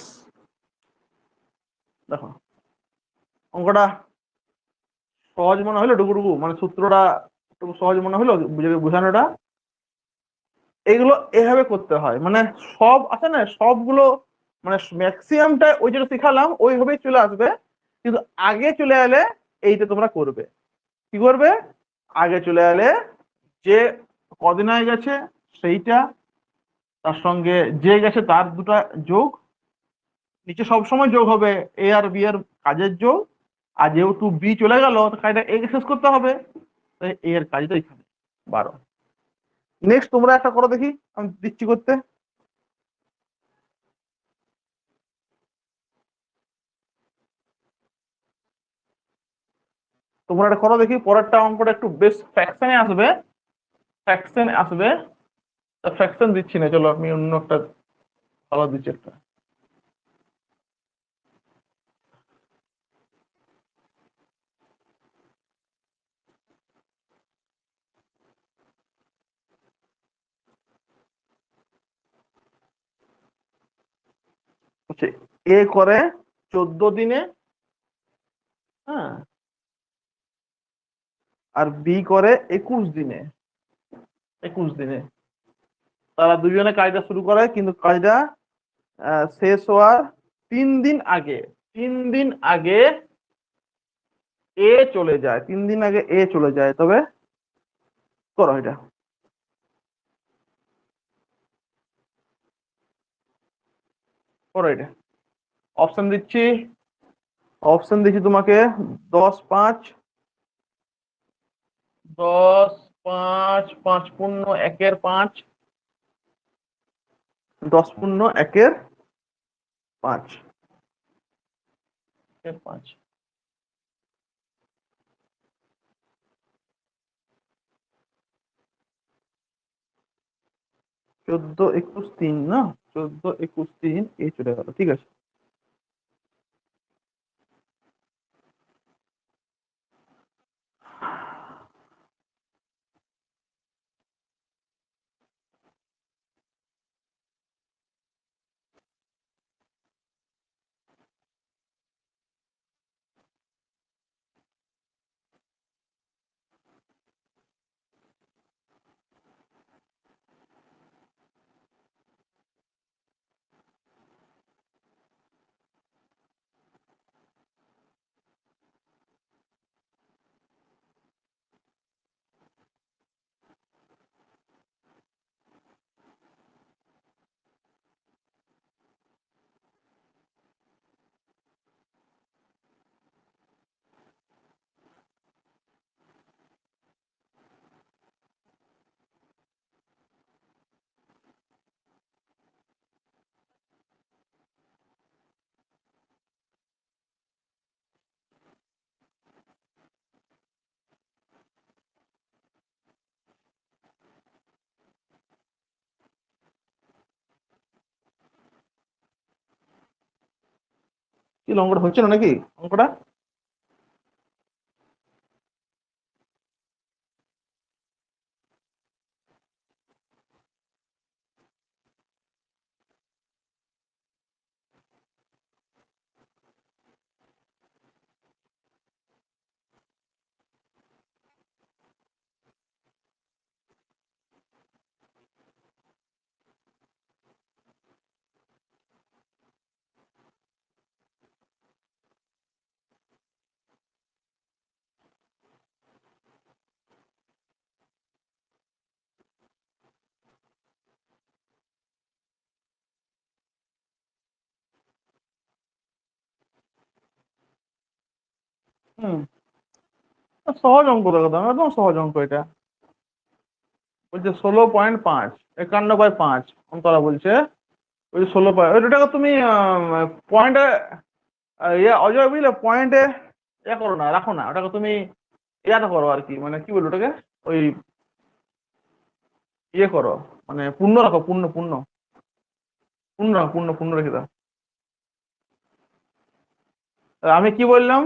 দেখো অঙ্কটা সহজ মনে হলো টুকুটুকু, মানে সূত্রটা একটু সহজ মনে হলো বোঝানোটা? এগুলো এভাবে করতে হয়, মানে সব আছে না, সবগুলো মানে ম্যাক্সিমামটা ওই যেটা শিখালাম ওইভাবেই চলে আসবে, কিন্তু আগে চলে এলে এইটা তোমরা করবে। কি করবে? আগে চলে এলে যে কদিন আগে গেছে সেইটা, তার সঙ্গে যে গেছে তার দুটা যোগ, নিচে সবসময় যোগ হবে এ আর বি এর কাজের যোগ। আর যেহেতু বি চলে গেল, কাজটা এ শেষ করতে হবে, এ এর কাজটা এখানে বারো। নেক্সট তোমরা একটা করো দেখি, আমি দিচ্ছি করতে। তোমরা এটা করো দেখি, পরেরটা অঙ্কটা একটু বেশ ফ্র্যাকশনে আসবে, ফ্র্যাকশন আসবে। ফ্র্যাকশন দিচ্ছি না, চলো আমি অন্য একটা ভালো দিচ্ছি একটা। হচ্ছে এ করে চোদ্দ দিনে, হ্যাঁ, আর বি করে একুশ দিনে, একুশ দিনে। তারা দুজনে কাজটা শুরু করে, কিন্তু কাজটা শেষ হওয়ার তিন দিন আগে, তিন দিন আগে এ চলে যায়, তিন দিন আগে এ চলে যায়। তবে করো এটা, করো এটা। অপশন দিচ্ছি, অপশন দিচ্ছি তোমাকে। দশ পাঁচ, দশ পাঁচ, পাঁচ পূর্ণ একের পাঁচ, দশ পূর্ণ একের পাঁচ, একের পাঁচ। চোদ্দ একুশ তিন না, চোদ্দ একুশ তিন এই চলে গেল, ঠিক আছে। কি অঙ্কটা হচ্ছে না নাকি অঙ্কটা? হম, সহজ অঙ্ক দেখো, একদম সহজ অঙ্ক এটা। বলছে ষোলো পয়েন্ট পাঁচ, একান্ন বাই পাঁচ অঙ্কটা বলছে। ওই ষোলো পয়েন্ট, ওইটাকে তুমি পয়েন্টে, ইয়ে অজয় বুঝলে, পয়েন্টে ইয়ে করো না, রাখো না, ওটাকে তুমি ইয়াটা করো আর কি, মানে কি বলবো ওটাকে, ওই ইয়ে করো, মানে পূর্ণ রাখো, পূর্ণ পূর্ণ পূর্ণ রাখো, পূর্ণ পূর্ণ রেখে দাও। আমি কি বললাম,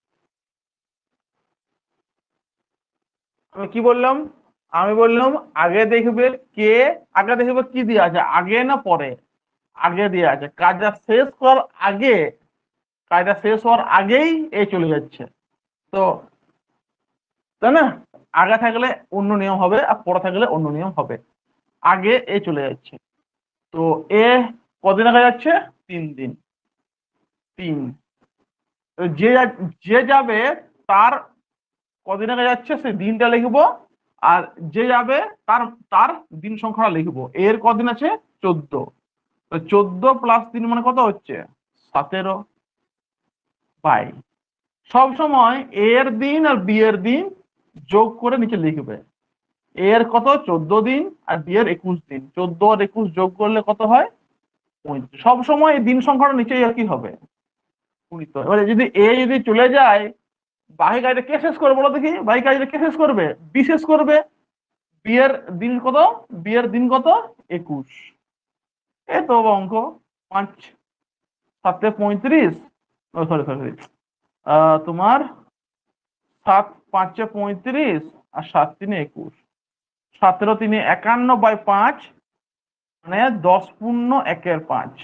আমি কি বললাম, আমি বললাম আগে দেখবে কে, আগে দেখবে কি দিয়ে আছে, আগে না পরে? আগে দিয়ে আছে, কাজটা শেষ করার আগে, কাজটা শেষ হওয়ার আগেই এ চলে যাচ্ছে। তো তাই না, আগে থাকলে অন্য নিয়ম হবে, আর পরে থাকলে অন্য নিয়ম হবে। আগে এ চলে যাচ্ছে, তো এ কদিন আগে যাচ্ছে? তিন দিন, তিন। যে যে যাবে তার কদিন আগে যাচ্ছে সেই দিনটা লিখবো, আর যে যাবে তার তার দিন সংখ্যাটা লিখবো। এর কদিন আছে? চোদ্দ। চোদ্দ প্লাস তিন মানে কত হচ্ছে? সতেরো। বাই, সব সময় এ এর দিন আর বি এর দিন যোগ করে নিচে লিখবে। এ এর কত চোদ্দ দিন আর বি এর একুশ দিন, চোদ্দ আর একুশ যোগ করলে কত হয় পঁয়ত্রিশ। সব সময় দিন সংখ্যাটা নিচেই আর কি হবে গুণিত। এবারে যদি এ যদি চলে যায়, বাকি কাজটা কে শেষ করবে বলো দেখি, বাকি কাজটা কে শেষ করবে? বি শেষ করবে। বি এর দিন কত? বি এর দিন কত? একুশ। এই তো অঙ্ক। পাঁচ সাতে পঁয়ত্রিশ, সরি সরি তোমার সাত পাঁচে পঁয়ত্রিশ আর সাত তিনে একুশ, সতেরো তিনে একান্ন বাই পাঁচ, মানে দশ পূর্ণ একের পাঁচ।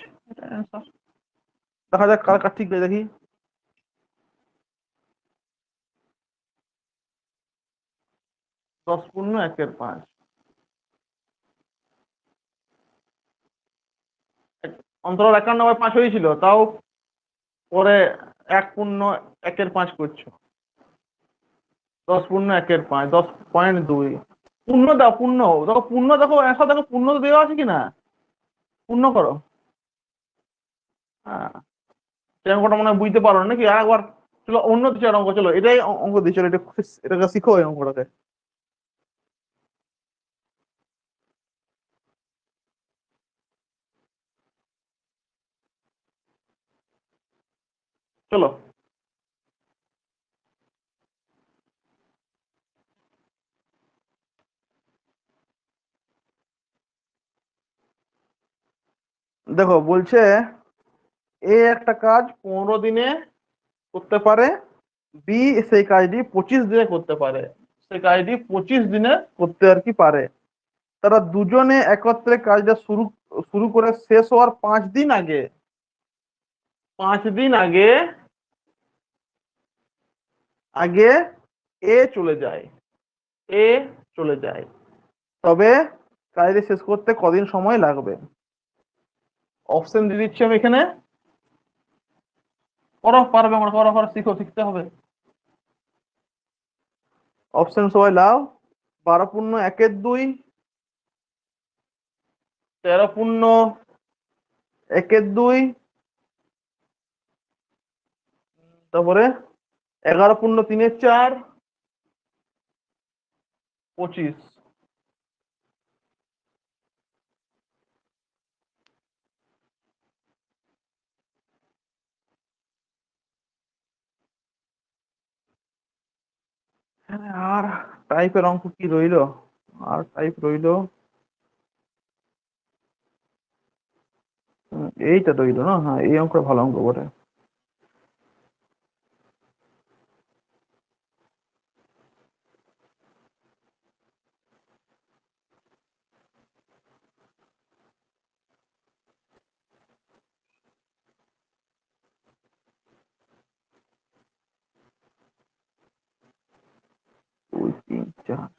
দেখা যাক কার কার ঠিক দেখি। দশ পূর্ণ একের পাঁচ, অন্তরাল একান্ন বাই পাঁচ হয়েছিল, তাও পরে এক পূর্ণ একের পাঁচ করছো। দশ পূর্ণ একের পাঁচ, দশ পয়েন্ট দুই। পূর্ণ দাও, পূর্ণ দেখো, পূর্ণ দেখো, একশো দেখো পূর্ণ তো দেওয়া আছে কিনা, পূর্ণ করো। হ্যাঁ, সেই অঙ্কটা মনে হয় বুঝতে পারো নাকি? আর একবার চলো অন্য কিছু একটা অঙ্ক, চলো এটাই অঙ্ক দিই, চলো এটা এটাকে শিখো এই অঙ্কটাকে। চলো দেখো, বলছে এ একটা কাজ পনেরো দিনে করতে পারে, বি সেই কাজটি পঁচিশ দিনে করতে পারে, সেই কাজটি পঁচিশ দিনে করতে আর কি পারে। তারা দুজনে একত্রে কাজটা শুরু শুরু করে শেষ হওয়ার পাঁচ দিন আগে, পাঁচ দিন আগে আগে এ চলে যায়, এ চলে যায়, তবে কাজটি শেষ করতে কদিন সময় লাগবে? অপশন দিয়ে দিচ্ছি আমি এখানে, করো, পারবে, আমরা করো করো, শিখো, শিখতে হবে। অপশন সবাই লাও। বারো পূর্ণ একের দুই, তেরো পূর্ণ একের দুই, তারপরে এগারো পূর্ণ তিনের চার, পঁচিশ। আর টাইপের অঙ্ক কি রইলো? আর টাইপ রইলো এইটা রইলো না, হ্যাঁ এই অঙ্কটা ভালো অঙ্ক বটে। দুই তিন চার,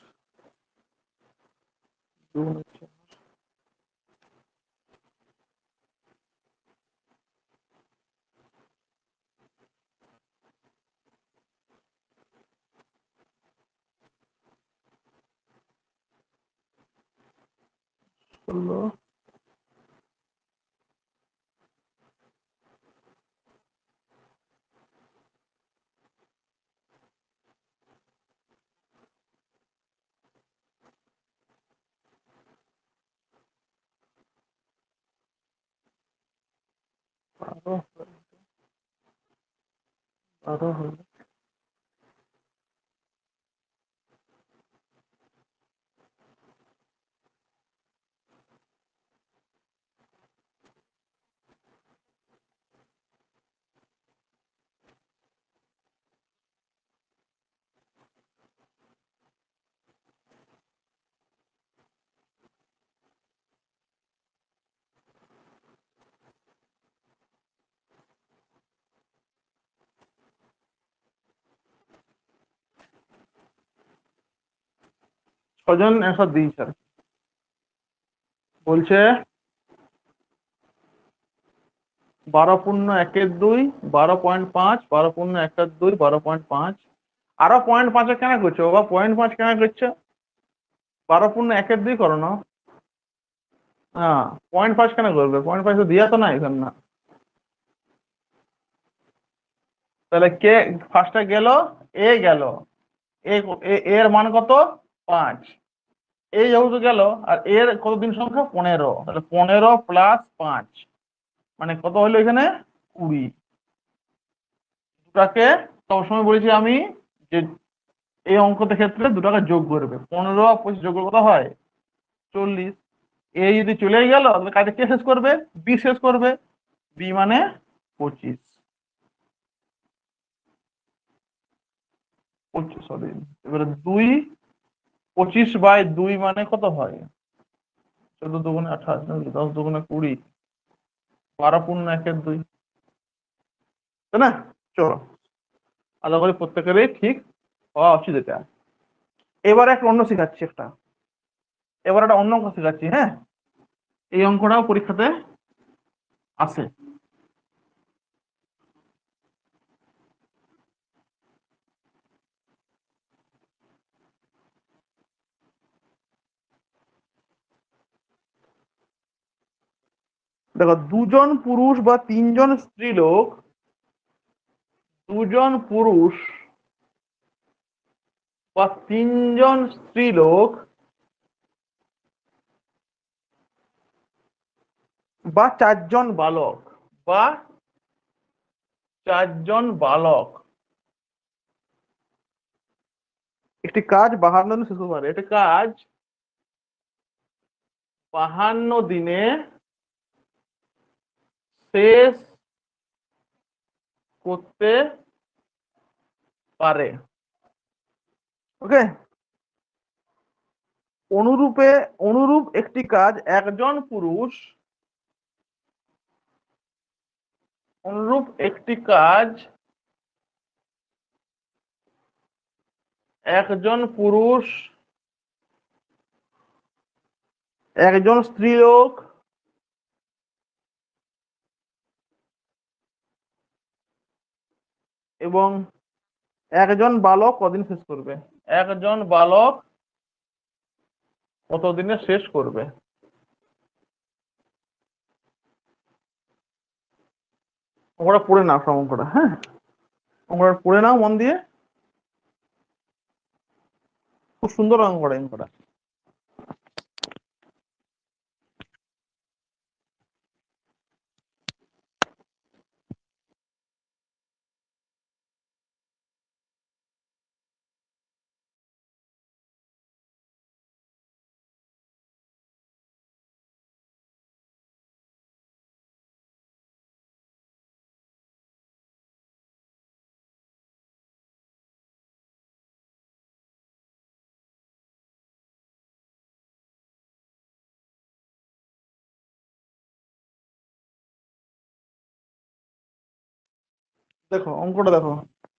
দুই চার, ষোলো, বারো, বারো হলো, ছজন একশো দিয়েছে আর কি। বলছে বারো পূর্ণ একের দুই, বারো পয়েন্ট পাঁচ, বারো পূর্ণ একের দুই, বারো পয়েন্ট পাঁচ। আরো পয়েন্ট পাঁচে কেন করছো বাবা? পয়েন্ট পাঁচ কেন করছো? বারো পূর্ণ একের দুই করো না। হ্যাঁ, পয়েন্ট পাঁচ কেন করবে? পয়েন্ট পাঁচ তো দিয়া তো না এখানে না। তাহলে কে ফার্স্টে গেল? এ গেল, এর মান কত পাঁচ, এই যেহেতু গেল, আর এর কতদিন সংখ্যা পনেরো, তাহলে পনেরো প্লাস পাঁচ মানে কত হলো এখানে কুড়ি। দুটাকে সবসময় বলেছি আমি যে এই অঙ্কতে ক্ষেত্রে দুটাকে যোগ করবে, পনেরো পঁচিশ যোগ কত হয় চল্লিশ। এই যদি চলে গেল তাহলে কাজে কে শেষ করবে, বি শেষ করবে, বি মানে পঁচিশ। সরি এবারে দুই, পঁচিশ বাই দুই মানে কত হয় চোদ্দ দুগুণে আঠাশ, দশ দুগুণে কুড়ি, বারো পূর্ণ একের দুই, তাই না? চলো আশা করি প্রত্যেকেরই ঠিক হওয়া উচিত এটা। এবার একটা অন্য শেখাচ্ছি, একটা এবার একটা অন্য অঙ্ক শেখাচ্ছি। হ্যাঁ, এই অঙ্কটাও পরীক্ষাতে আসে। দেখো, দুজন পুরুষ বা তিনজন স্ত্রীলোক, দুজন পুরুষ বা তিনজন স্ত্রীলোক বা চারজন বালক বা চারজন বালক একটি কাজ বাহান্ন দিনে শেষ করতে পারে। একটি কাজ বাহান্ন দিনে শেষ করতে পারে। ওকে, অনুরূপে অনুরূপ একটি কাজ একজন পুরুষ অনুরূপ একটি কাজ একজন পুরুষ একজন স্ত্রীলোক এবং একজন বালক কদিন শেষ করবে, একজন বালক কতদিনে শেষ করবে। অঙ্কটা পড়ে নাও, সব অঙ্কটা। হ্যাঁ, অঙ্কটা পড়ে নাও মন দিয়ে, খুব সুন্দর অঙ্কটা অঙ্কটা দেখো, অঙ্কটা দেখো,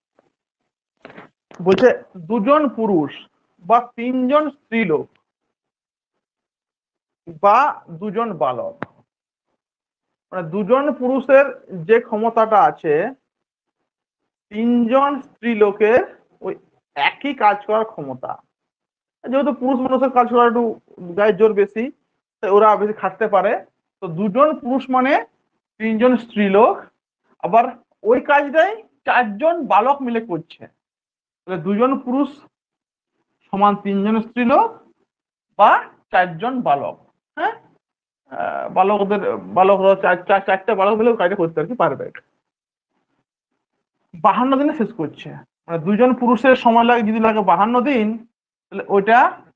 বলছে দুজন পুরুষ বা তিনজন স্ত্রীলোক বা দুজন বালক, মানে দুজন পুরুষের যে ক্ষমতাটা আছে তিনজন স্ত্রীলোকের ওই একই কাজ করার ক্ষমতা। যেহেতু পুরুষ মানুষের কাজ করার একটু গায়ের জোর বেশি, তাই ওরা বেশি খাটতে পারে। তো দুজন পুরুষ মানে তিনজন স্ত্রীলোক, আবার ওই কাজটাই চারজন বালক মিলে করছে। দুজন পুরুষ সমান তিনজন স্ত্রীলোক বা চারজন বালক। হ্যাঁ, বালকদের বালকরা চার চারটা বালক মিলে কাজটা করতে আর কি পারবে। বাহান্ন দিনে শেষ করছে, মানে দুজন পুরুষের সময় লাগে যদি লাগে বাহান্ন দিন, তাহলে ওইটা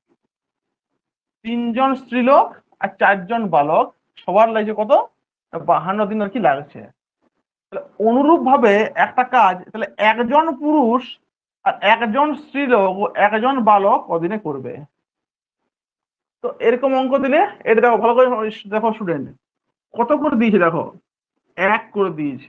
তিনজন স্ত্রীলোক আর চারজন বালক সবার লাগছে কত বাহান্ন দিন আর কি লাগছে। অনুরূপ ভাবে একটা কাজ তাহলে একজন পুরুষ আর একজন স্ত্রীলোক ও একজন বালক কদিনে করবে। তো এরকম অঙ্ক দিলে এটা দেখো ভালো করে দেখো স্টুডেন্ট, কত করে দিয়েছে দেখো, এক করে দিয়েছে,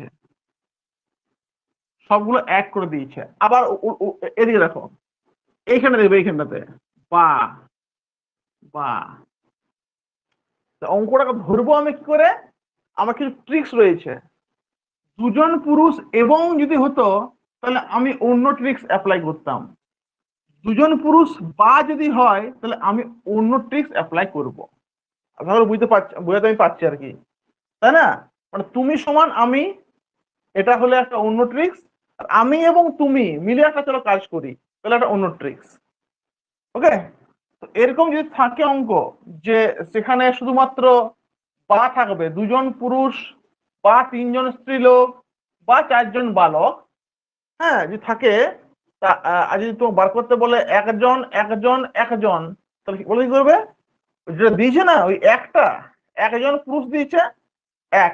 সবগুলো এক করে দিয়েছে। আবার এদিকে দেখো, এইখানে দেখবে, এইখানটাতে বা বা অঙ্কটাকে ধরবো আমি কি করে, আমার কিছু ট্রিক্স রয়েছে। দুজন পুরুষ এবং যদি হতো তাহলে আমি অন্য ট্রিক্স অ্যাপ্লাই করতাম, দুজন পুরুষ বা যদি হয় তাহলে আমি অন্য ট্রিক্স অ্যাপ্লাই করবো। আপনারা বুঝতে পারছি, বোঝাতে আমি পারছি আর কি, তাই না? মানে তুমি সমান আমি, এটা হলে একটা অন্য ট্রিক্স। আর আমি এবং তুমি মিলে একটা চলো কাজ করি, তাহলে একটা অন্য ট্রিক্স। ওকে, এরকম যদি থাকে অঙ্ক যে সেখানে শুধুমাত্র বা থাকবে দুজন পুরুষ বা তিনজন স্ত্রীলোক বা চারজন বালক, হ্যাঁ যদি থাকে, তা আজ যদি তোমাকে বার করতে বলে একজন একজন একজন, তাহলে বলে কি করবে? যেটা দিয়েছে না ওই একটা, একজন পুরুষ দিয়েছে এক,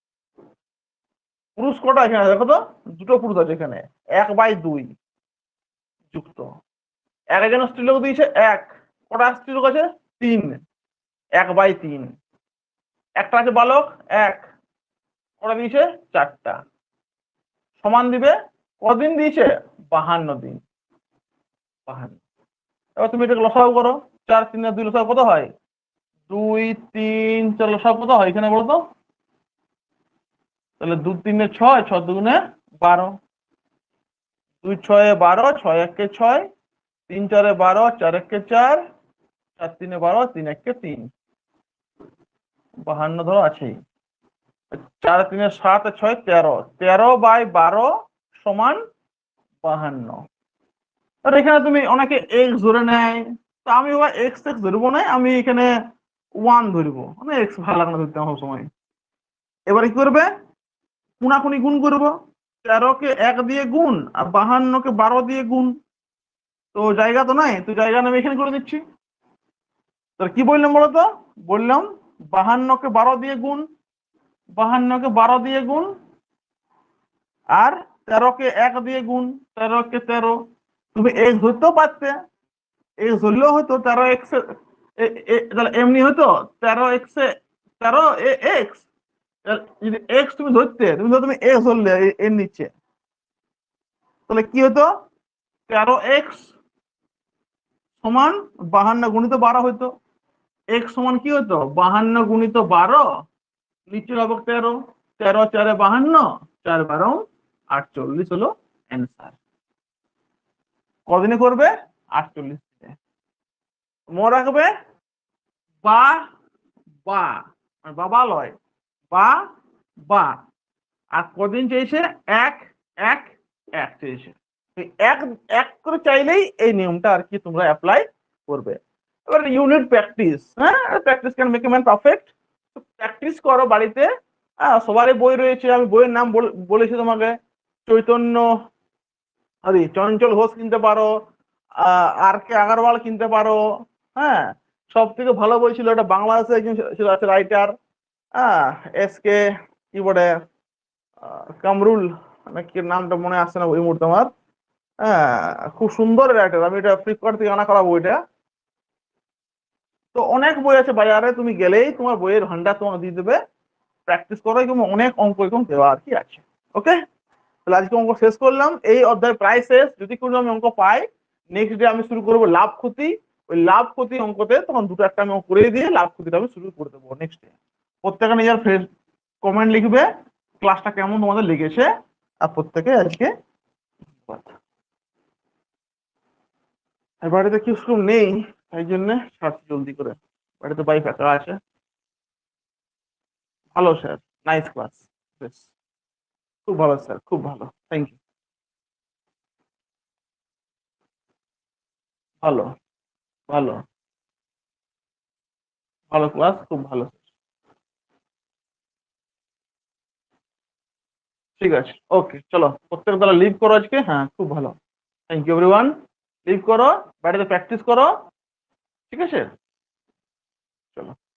পুরুষ কটা এখানে দেখো তো, দুটো পুরুষ আছে এখানে, এক বাই দুই যুক্ত, একজন স্ত্রীলোক দিয়েছে এক, কটা স্ত্রীলোক আছে? তিন, এক বাই তিন, একটা আছে বালক এক, কটা দিয়েছে? চারটা, সমান দিবে কদিন দিয়েছে? বাহান্ন দিন, বাহান্ন। এবার তুমি এটাকে লসাগু করো, চার তিন দুই লসাগু কত হয়? দুই তিন চার লসাগু কত হয় এখানে বলো তো? তাহলে দু তিনে ছয়, ছয় দুগুণে বারো, দুই ছয়ে বারো, ছয় এককে ছয়, তিন চারে বারো, চার এককে চার, চার তিনে বারো, তিন এককে তিন, বাহান্ন ধরো আছেই। চার তিনে সাত, ছয় তেরো, তেরো বাই বারো সমান বাহান্ন। এখানে তুমি অনেকে এক্স ধরে নেয়, তো আমি এবার এক্স এক্স ধরবো না, আমি এখানে ওয়ান ধরবো, মানে এক্স ভালো লাগে না ধরতে আমার সময়। এবারে কি করবে? কোনাকুনি গুণ করবো, তেরো কে এক দিয়ে গুণ আর বাহান্ন কে বারো দিয়ে গুণ, তো জায়গা তো নাই, তো জায়গা আমি এখানে করে দিচ্ছি। তাহলে কি বললাম বলতো? বললাম বাহান্ন কে বারো দিয়ে গুণ, বাহান্ন কে বারো দিয়ে গুণ, আর তেরো কে এক দিয়ে গুণ, তেরো কে তেরো। তুমি এক্স ধরতেও পারতে, এক্স ধরলেও হয়তো তেরো এক্স, তাহলে এমনি হয়তো তেরো এক্স তেরো এক্স, যদি এক্স তুমি ধরতে, তুমি ধরো তুমি এক্স ধরলে এর নিচে, তাহলে কি হতো? তেরো এক্স সমান বাহান্ন গুণিত বারো হইতো, এক্স সমান কি হতো? বাহান্ন গুণিত বারো, নিচে হবে তেরো, তেরো চারে বাহান্ন, চার বারো আটচল্লিশ হলো অ্যান্সার। কদিনে করবে? আটচল্লিশ দিনে। মনে রাখবে বা বা বাবা লয়, বা বা, আর কদিন চেয়েছে? এক এক এক চেয়েছে, এক এক করে চাইলেই এই নিয়মটা আর কি তোমরা অ্যাপ্লাই করবে। এবার ইউনিট প্র্যাকটিস, হ্যাঁ practice can make a man perfect. Practice করো বাড়িতে, সবারই বই রয়েছে, আমি বইয়ের নাম বলেছি তোমাকে, চৈতন্য আরে চঞ্চল ঘোষ কিনতে পারো, আর কে আগরওয়াল কিনতে পারো, হ্যাঁ সব থেকে ভালো বই ছিল এটা, বাংলাদেশে একজন আছে রাইটার, হ্যাঁ এস কে কি বলে কামরুল, নাকি নামটা মনে আসছে না ওই মুহূর্তে আমার, হ্যাঁ খুব সুন্দর রাইটার, আমি এটা ফ্লিপকার্ট থেকে আনা করা বইটা। তো অনেক বই আছে বাজারে, তুমি গেলেই তোমার বইয়ের ভান্ডার তোমাকে দিয়ে দেবে, প্র্যাকটিস করো, এবং অনেক অঙ্ক এরকম দেওয়া আর কি আছে। ওকে, তাহলে আজকে অঙ্ক শেষ করলাম, এই অধ্যায় প্রায় শেষ। যদি কোনো আমি অঙ্ক পাই, নেক্সট ডে আমি শুরু করবো লাভ ক্ষতি, ওই লাভ ক্ষতি অঙ্কতে তখন দুটো একটা আমি করে দিয়ে লাভ ক্ষতিটা আমি শুরু করে দেবো নেক্সট ডে। প্রত্যেকে নিজের ফ্রেন্ড কমেন্ট লিখবে ক্লাসটা কেমন তোমাদের লেগেছে, আর প্রত্যেকে আজকে বাড়িতে কি স্কুল নেই, তাই জন্য ছাড়ছি জলদি করে, বাড়িতে বাই ফাঁকা আছে। ভালো স্যার, নাইস ক্লাস, বেশ খুব ভালো স্যার, খুব ভালো, থ্যাংক ইউ। ভালো ভালো ভালো ক্লাস, খুব ভালো। ঠিক আছে, ওকে চলো প্রত্যেক বেলা লিভ করো আজকে, হ্যাঁ খুব ভালো, থ্যাংক ইউ এভরিওয়ান। লিভ করো, বাড়িতে প্র্যাকটিস করো, ঠিক আছে, চলো।